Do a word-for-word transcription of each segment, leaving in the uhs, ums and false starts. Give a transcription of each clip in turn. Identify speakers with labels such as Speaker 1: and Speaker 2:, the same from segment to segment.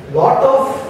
Speaker 1: lot of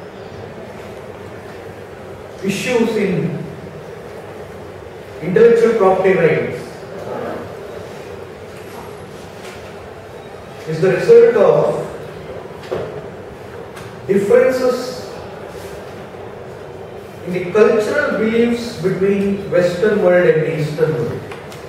Speaker 1: issues in intellectual property rights is the result of differences in the cultural beliefs between Western world and the Eastern world.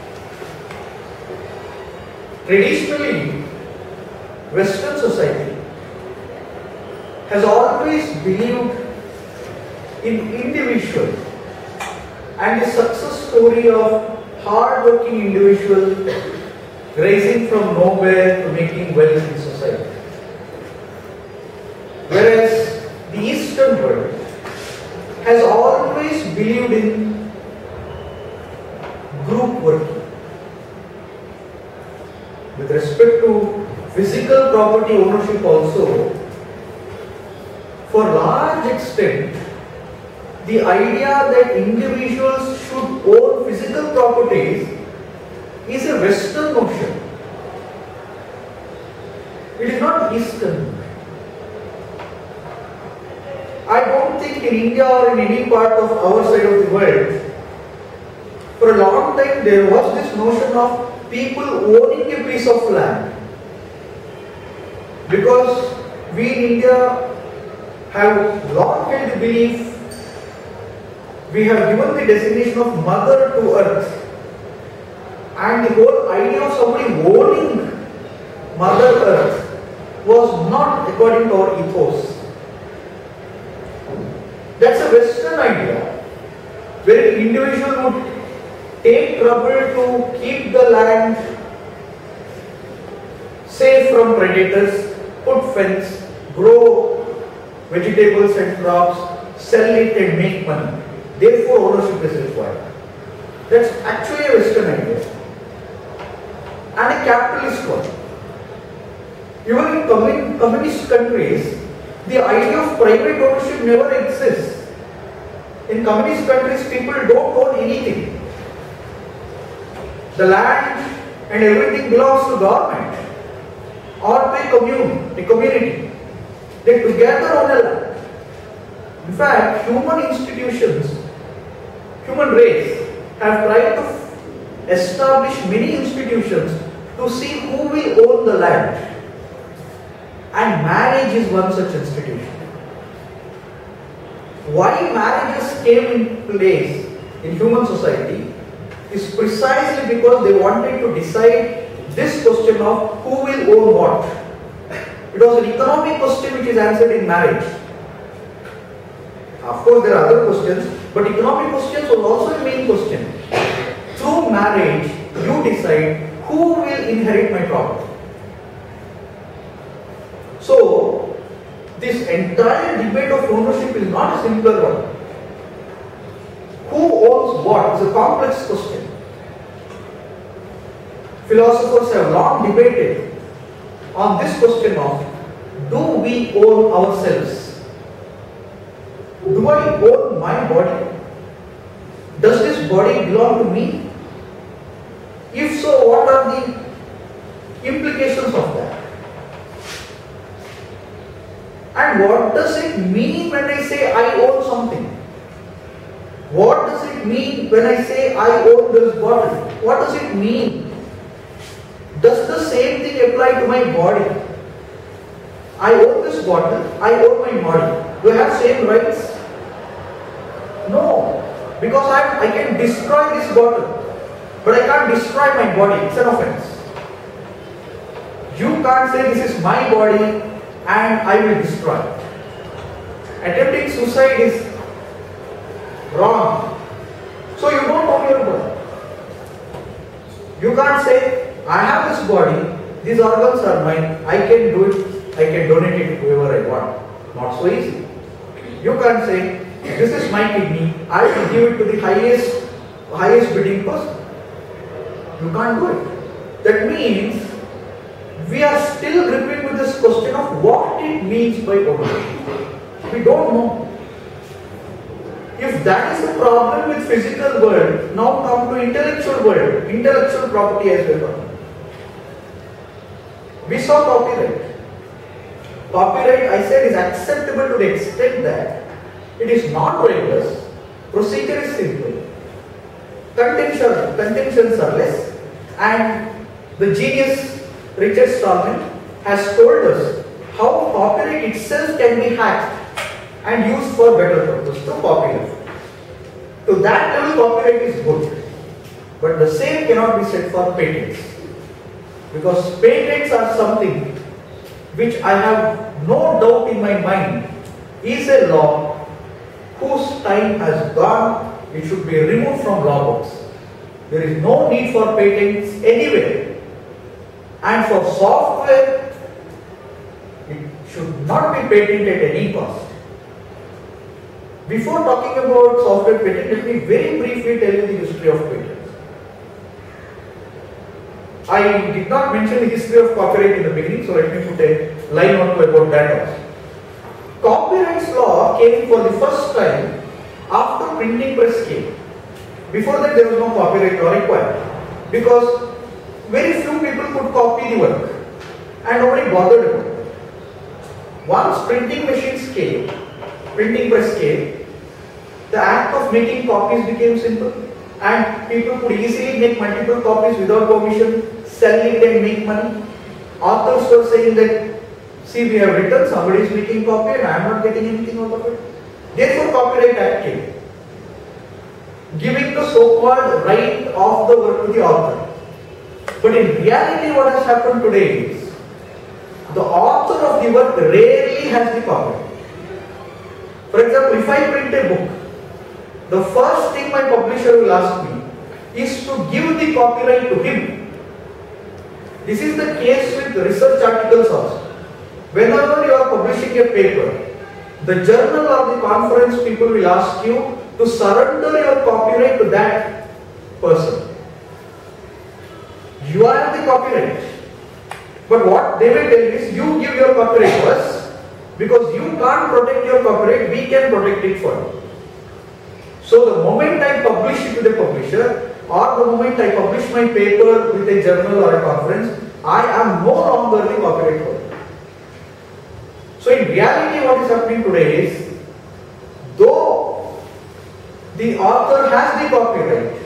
Speaker 1: Traditionally, Western society has always believed in individual and the success story of hard-working individual rising from nowhere to making wealth in society. Whereas the Eastern world has always believed in group working. With respect to physical property ownership also, for large extent, the idea that individuals should own physical properties is a Western notion. It is not Eastern. I don't think in India or in any part of our side of the world, for a long time there was this notion of people owning a piece of land. Because we in India have long held the belief, we have given the designation of mother to earth, and the whole idea of somebody owning mother earth was not according to our ethos. That's a Western idea, where an individual would take trouble to keep the land safe from predators, put fence, grow vegetables and crops, sell it and make money. Therefore, ownership is required. That's actually a Western idea. And a capitalist one. Even in commun communist countries, the idea of private ownership never exists. In communist countries, people don't own anything. The land and everything belongs to government or to a commune, a community. They together own a land. In fact, human institutions, human race, have tried to establish many institutions to see who will own the land. And marriage is one such institution. Why marriages came in place in human society is precisely because they wanted to decide this question of who will own what. It was an economic question which is answered in marriage. Of course, there are other questions, but economic questions was also a main question. Through marriage, you decide who will inherit my property. So, this entire debate of ownership is not a simpler one. Who owns what is a complex question. Philosophers have long debated on this question of, do we own ourselves? Do I own my body? Does this body belong to me? If so, what are the implications of that? And what does it mean when I say I own something? What does it mean when I say I own this bottle? What does it mean? Does the same thing apply to my body? I own this bottle, I own my body. Do I have same rights? No, because I, I can destroy this bottle, but I can't destroy my body. It's an offense. You can't say this is my body and I will destroy it. Attempting suicide is wrong. So you don't own your body. You can't say, I have this body, these organs are mine, I can do it, I can donate it to whoever I want. Not so easy. You can't say, this is my kidney, I will give it to the highest, highest bidding person. You can't do it. That means, we are still gripping with this question of what it means by ownership. We don't know. If that is the problem with physical world, now come to intellectual world, intellectual property as well. We saw copyright. Copyright, I said, is acceptable to the extent that it is non-rigorous, procedure is simple, contention, contentions are less, and the genius Richard Stallman has told us how copyright itself can be hacked and used for better purpose through copyright. To that level, copyright is good, but the same cannot be said for patents, because patents are something which I have no doubt in my mind is a law whose time has gone. It should be removed from law books. There is no need for patents anywhere, and for software it should not be patented at any cost. Before talking about software patent, let me very briefly tell you the history of patents. I did not mention the history of copyright in the beginning, so let me put a line or two about that also. Copyright law came for the first time after printing press came. Before that, there was no copyright law required, because very few people could copy the work and nobody bothered about it. Once printing machines came, printing press came, the act of making copies became simple, and people could easily make multiple copies without permission, sell it and make money. Authors were saying that, see, we have written, somebody is making copy and I am not getting anything out of it. Therefore, Copyright Act came, giving the so-called right of the work to the author. But in reality, what has happened today is, the author of the work rarely has the copyright. For example, if I print a book, the first thing my publisher will ask me is to give the copyright to him. This is the case with research articles also. Whenever you are publishing a paper, the journal or the conference people will ask you to surrender your copyright to that person. You are the copyright. But what they will tell you is, you give your copyright to us, because you can't protect your copyright, we can protect it for you. So the moment I publish it to the publisher, or the moment I publish my paper with a journal or a conference, I am no longer the copyright holder. So in reality, what is happening today is, though the author has the copyright,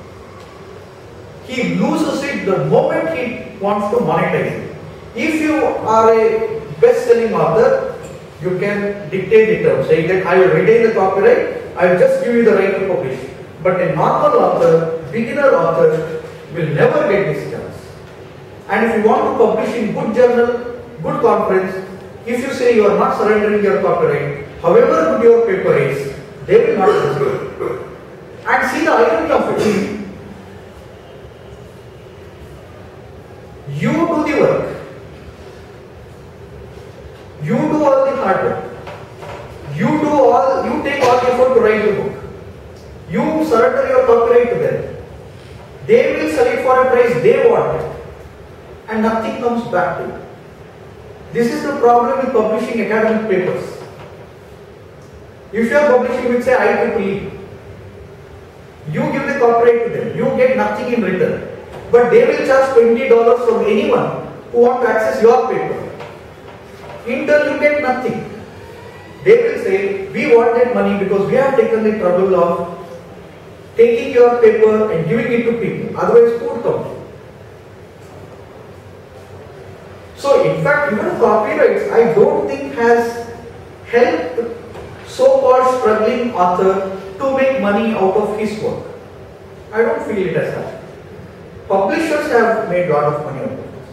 Speaker 1: he loses it the moment he wants to monetize it. If you are a best-selling author, you can dictate the terms, saying that I will retain the copyright, I will just give you the right to publish. But a normal author, beginner author, will never get this chance. And if you want to publish in good journal, good conference, if you say you are not surrendering your copyright, however good your paper is, they will not consider it. And see the irony of it. You do the work. You do all the hard work. You do all, you take all the effort to write the book. You surrender your copyright to them. They will sell it for a price they want, and nothing comes back to you. This is the problem with publishing academic papers. If you are publishing with, say, I triple E, you give the copyright to them, you get nothing in return. But they will charge twenty dollars from anyone who wants to access your paper. In turn, you get nothing. They will say, we want that money because we have taken the trouble of taking your paper and giving it to people. Otherwise, who would come? So, in fact, even copyrights, I don't think has helped so-called struggling author to make money out of his work. I don't feel it as such. Publishers have made a lot of money out of this.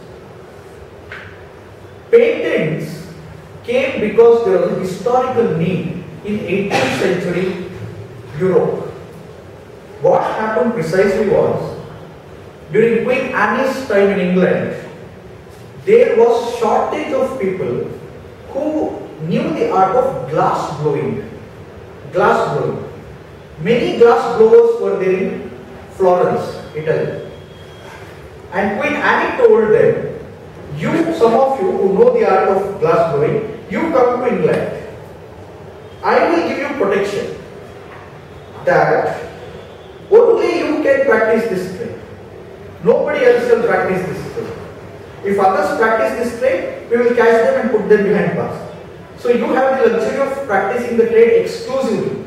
Speaker 1: Patents came because there was a historical need in eighteenth century Europe. What happened precisely was, during Queen Anne's time in England, there was shortage of people who knew the art of glass blowing. Glass blowing. Many glass blowers were there in Florence, Italy. And Queen Anne told them, you, some of you who know the art of glass blowing, you come to England. I will give you protection that only you can practice this trade. Nobody else will practice this trade. If others practice this trade, we will catch them and put them behind bars. So you have the luxury of practicing the trade exclusively.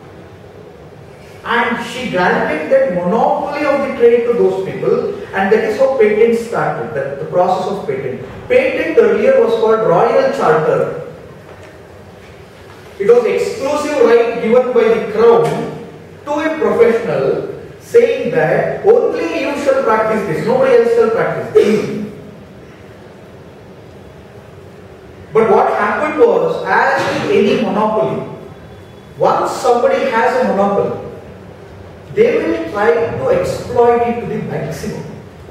Speaker 1: And she granted that monopoly of the trade to those people, and that is how patent started, that the process of patent. Patent earlier was called Royal Charter. It was exclusive right given by the crown to a professional, saying that only you shall practice this, nobody else shall practice this. But what happened was, as with any monopoly, once somebody has a monopoly, they will try to exploit it to the maximum.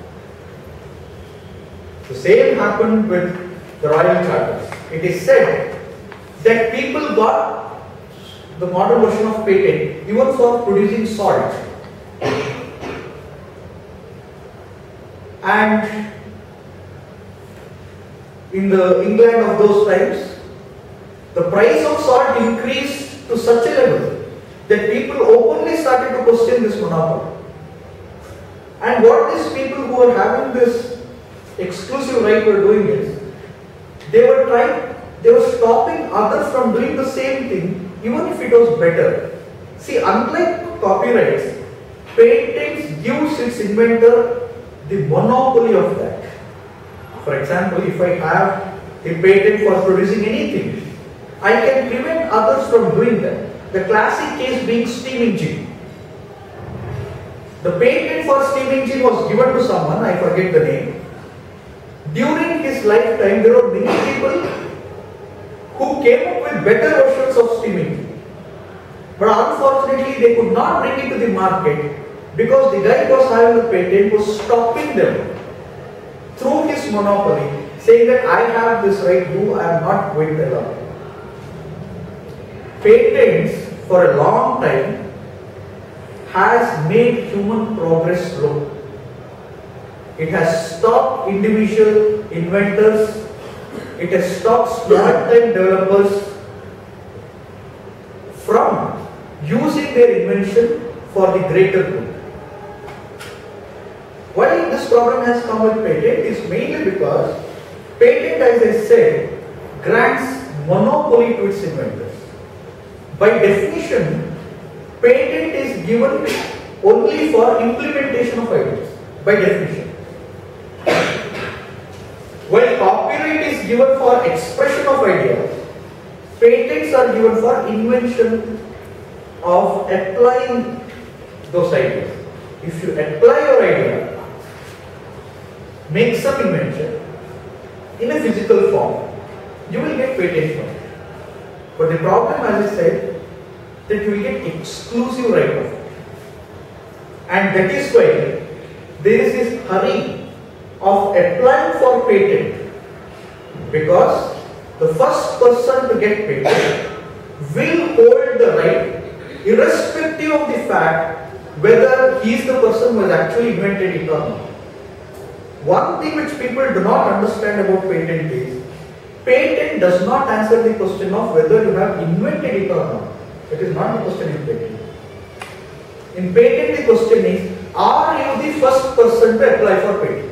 Speaker 1: The same happened with the Royal Charters. It is said that people got the modern version of patent even for producing salt. And in the England of those times, the price of salt increased to such a level that people openly started to question this monopoly. And what these people who were having this exclusive right were doing is, they were trying, they were stopping others from doing the same thing, even if it was better. See, unlike copyrights, patents gives its inventor the monopoly of that. For example, if I have a patent for producing anything, I can prevent others from doing that. The classic case being steam engine. The patent for steam engine was given to someone, I forget the name. During his lifetime, there were many people who came up with better versions of steam engine. But unfortunately, they could not bring it to the market because the guy who was having the patent was stopping them through his monopoly, saying that I have this right, you I am not going to allow. Patents for a long time has made human progress slow. It has stopped individual inventors, it has stopped small-time developers from using their invention for the greater good. Why this problem has come with patent is mainly because patent, as I said, grants monopoly to its inventors. By definition, patent is given only for implementation of ideas, by definition. While copyright is given for expression of ideas, patents are given for invention of applying those ideas. If you apply your idea, make some invention in a physical form, you will get patent for it. But the problem, as I said, that you will get exclusive right of it. And that is why there is this hurry of applying for patent, because the first person to get patent will hold the right irrespective of the fact whether he is the person who has actually invented it or not. One thing which people do not understand about patent is, patent does not answer the question of whether you have invented it or not. That is not the question in patent. In patent, the question is, are you the first person to apply for patent?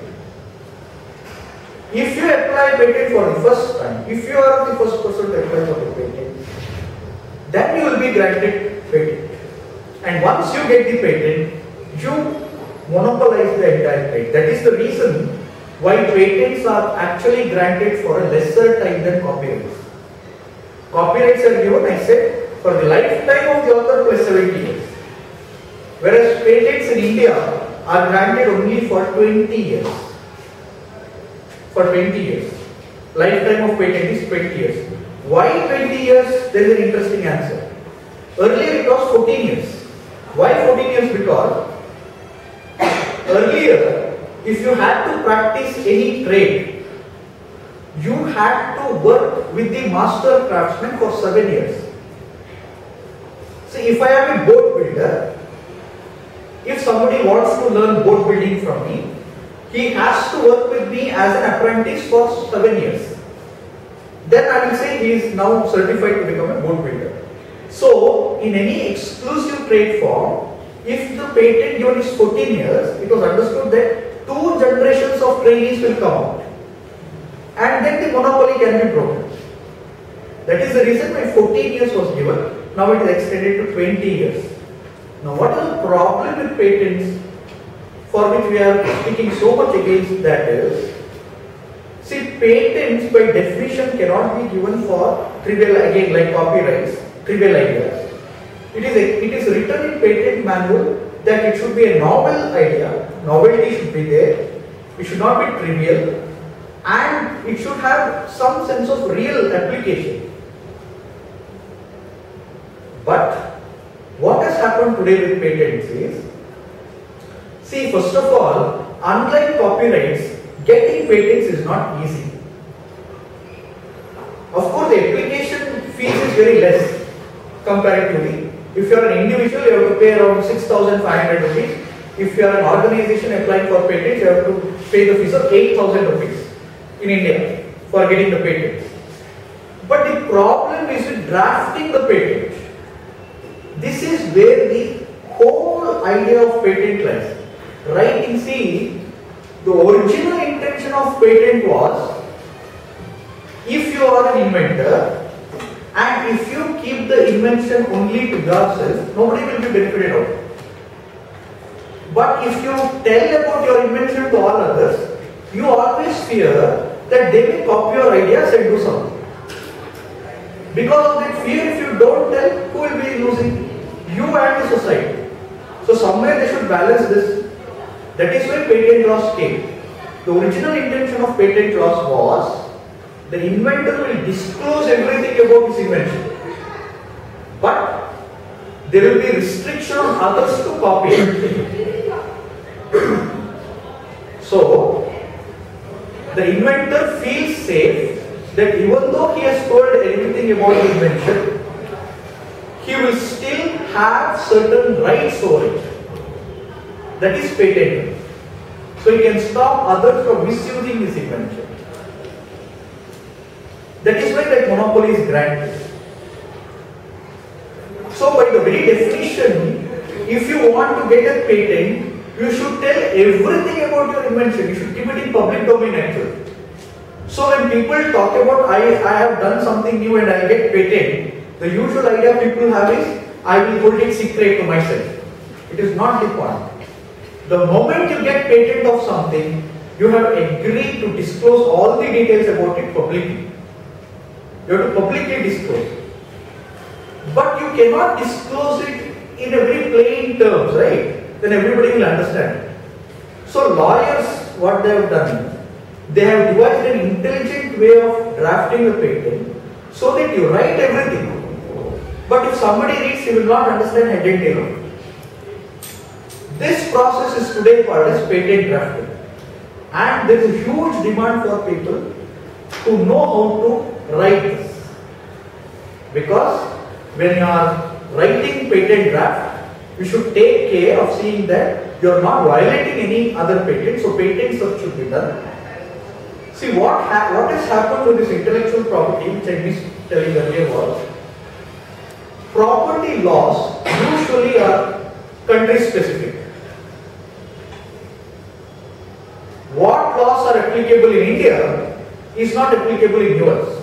Speaker 1: If you apply patent for the first time, if you are the first person to apply for the patent, then you will be granted patent. And once you get the patent, you monopolize the entire trade. That is the reason why patents are actually granted for a lesser time than copyrights. Copyrights are given, I said, for the lifetime of the author plus seventy years. Whereas patents in India are granted only for twenty years. For twenty years. Lifetime of patent is twenty years. Why twenty years? There is an interesting answer. Earlier it was fourteen years. Why fourteen years? Because earlier, if you had to practice any trade, you had to work with the master craftsman for seven years. See, if I am a boat builder, if somebody wants to learn boat building from me, he has to work with me as an apprentice for seven years. Then I will say he is now certified to become a boat builder. So, in any exclusive trade form, if the patent given is fourteen years, it was understood that two generations of trainees will come out. and then the monopoly can be broken. That is the reason why fourteen years was given. Now it is extended to twenty years. Now what is the problem with patents for which we are speaking so much against that is, see, patents by definition cannot be given for trivial, again like copyrights, trivial ideas. It is, a, it is written in patent manual that it should be a novel idea, novelty should be there, it should not be trivial, and it should have some sense of real application. But what has happened today with patents is, see, first of all, unlike copyrights, getting patents is not easy. Of course, the application fees is very less comparatively. If you are an individual, you have to pay around six thousand five hundred rupees. If you are an organization applying for patents, you have to pay the fees of eight thousand rupees in India for getting the patent. But the problem is with drafting the patent. This is where the whole idea of patent lies. Right in C, the original intention of patent was, if you are an inventor and if you keep the invention only to yourself, nobody will be benefited out. But if you tell about your invention to all others, you always fear that they will copy your ideas and do something. Because of that fear, if you don't tell, who will be losing? You and the society. So somewhere they should balance this. That is why patent laws came. The original intention of patent laws was, the inventor will disclose everything about his invention. But there will be restriction on others to copy it. So, the inventor feels safe that even though he has told everything about the invention, he will still have certain rights over it. That is patented. So he can stop others from misusing his invention. That is why that monopoly is granted. So by the very definition, if you want to get a patent, you should tell everything about your invention. You should keep it in public domain actually. So when people talk about, I, I have done something new and I get patent, the usual idea people have is, I will hold it secret to myself. It is not the point. The moment you get patent of something, you have agreed to disclose all the details about it publicly. You have to publicly disclose. But you cannot disclose it in a very plain terms, right? Then everybody will understand. So lawyers, what they have done, they have devised an intelligent way of drafting a patent so that you write everything. But if somebody reads, he will not understand head and tail. This process is today called as patent drafting. And there is a huge demand for people who know how to write this. Because when you are writing patent draft, you should take care of seeing that you are not violating any other patent. So patent search should be done. See what, ha what has happened to this intellectual property, which I missed telling earlier was, property laws usually are country specific. What laws are applicable in India is not applicable in U S.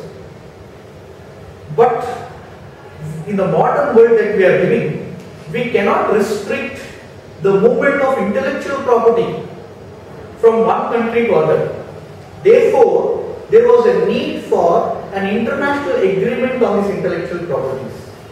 Speaker 1: But in the modern world that we are living, we cannot restrict the movement of intellectual property from one country to other. Therefore, there was a need for an international agreement on these intellectual properties.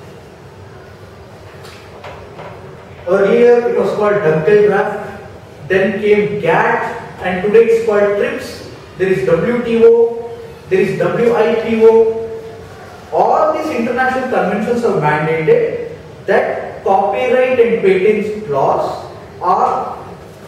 Speaker 1: Earlier it was called Dunkel Draft, then came G A T, and today it's called TRIPS. There is W T O, there is W I P O. All these international conventions have mandated that copyright and patents laws are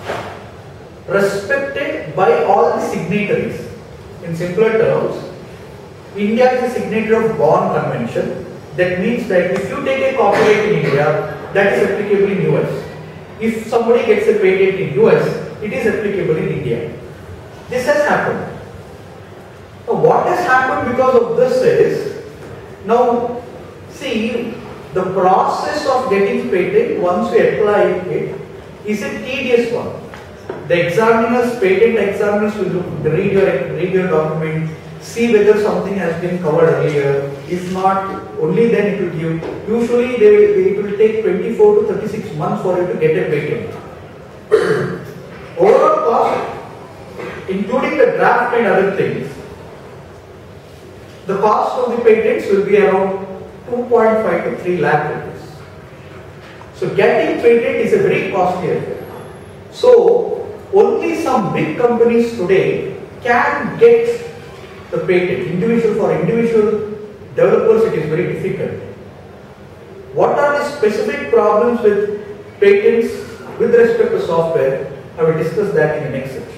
Speaker 1: respected by all the signatories. In simpler terms, India is a signatory of Bonn Convention. That means that if you take a copyright in India, that is applicable in U S. If somebody gets a patent in U S, it is applicable in India. This has happened. Now what has happened because of this is, now see, the process of getting patent once we apply it is a tedious one. The examiners, patent examiners will look, read your, read your document, see whether something has been covered earlier. If not, only then it will give. Usually they will, it will take twenty-four to thirty-six months for you to get a patent. Overall cost, including the draft and other things, the cost of the patents will be around two point five to three lakh rupees. So getting patent is a very costly affair. So only some big companies today can get the patent. Individual for individual developers, it is very difficult. What are the specific problems with patents with respect to software? I will discuss that in the next section.